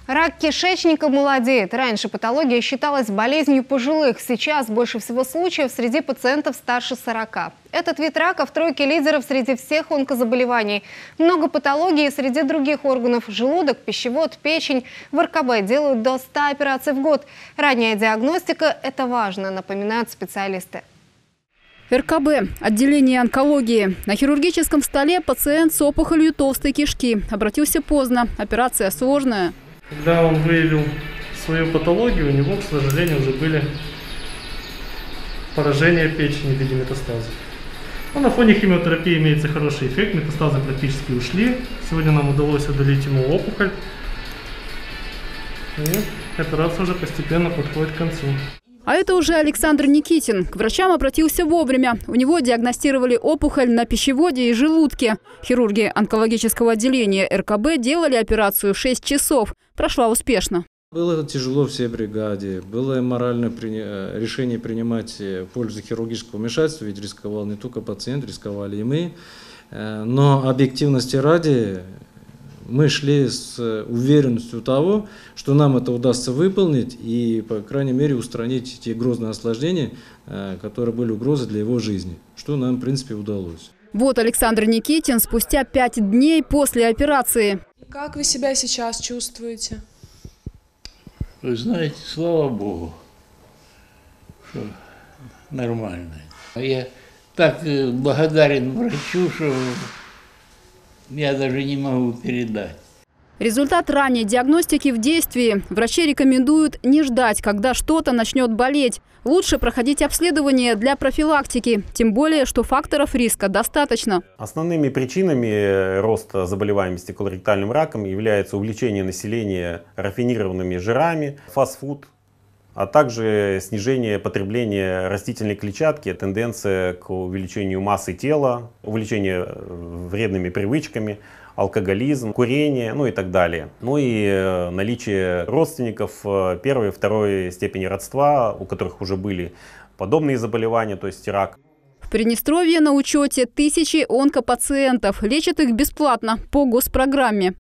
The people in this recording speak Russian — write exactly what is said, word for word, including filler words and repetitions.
Рак кишечника молодеет. Раньше патология считалась болезнью пожилых. Сейчас больше всего случаев среди пациентов старше сорока. Этот вид рака в тройке лидеров среди всех онкозаболеваний. Много патологий среди других органов – желудок, пищевод, печень. В эр ка бэ делают до ста операций в год. Ранняя диагностика – это важно, напоминают специалисты. эр ка бэ – отделение онкологии. На хирургическом столе пациент с опухолью толстой кишки. Обратился поздно. Операция сложная. Когда он выявил свою патологию, у него, к сожалению, уже были поражения печени в виде метастазов. Но на фоне химиотерапии имеется хороший эффект, метастазы практически ушли. Сегодня нам удалось удалить ему опухоль. И операция уже постепенно подходит к концу. А это уже Александр Никитин. К врачам обратился вовремя. У него диагностировали опухоль на пищеводе и желудке. Хирурги онкологического отделения эр ка бэ делали операцию шесть часов. Прошла успешно. Было тяжело всей бригаде. Было моральное при... решение принимать в пользу хирургического вмешательства, ведь рисковал не только пациент, рисковали и мы. Но объективности ради мы шли с уверенностью того, что нам это удастся выполнить и, по крайней мере, устранить те грозные осложнения, которые были угрозой для его жизни, что нам, в принципе, удалось. Вот Александр Никитин спустя пять дней после операции. Как вы себя сейчас чувствуете? Вы знаете, слава Богу, что нормально. Я так благодарен врачу, что я даже не могу передать. Результат ранней диагностики в действии. Врачи рекомендуют не ждать, когда что-то начнет болеть. Лучше проходить обследование для профилактики. Тем более, что факторов риска достаточно. Основными причинами роста заболеваемости колоректальным раком является увлечение населения рафинированными жирами, фастфуд, а также снижение потребления растительной клетчатки, тенденция к увеличению массы тела, увлечение вредными привычками, алкоголизм, курение, ну и так далее. Ну и наличие родственников первой и второй степени родства, у которых уже были подобные заболевания, то есть рак. В Приднестровье на учете тысячи онкопациентов. Лечат их бесплатно по госпрограмме.